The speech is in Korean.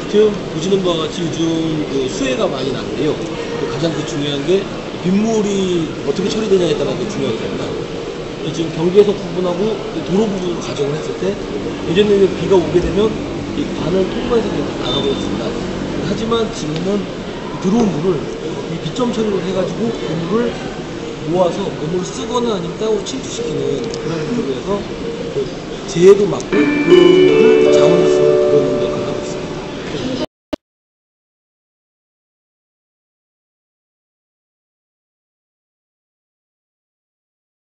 지금 보시는 바와 같이 요즘 그 수해가 많이 나는데요. 가장 중요한 게 빗물이 어떻게 처리되냐에 따라 중요하게 됩니다. 지금 경계석 부분하고 도로 부분을 가정을 했을 때 예전에는 비가 오게 되면 이 관을 통과해서 나가버렸습니다. 하지만 지금은 들어온 물을 이 비점 처리를 해가지고 그 물을 모아서 그물을 쓰거나 아니면 따로 침투시키는 그런 식으로 해서 그 재해도 막고 그 물을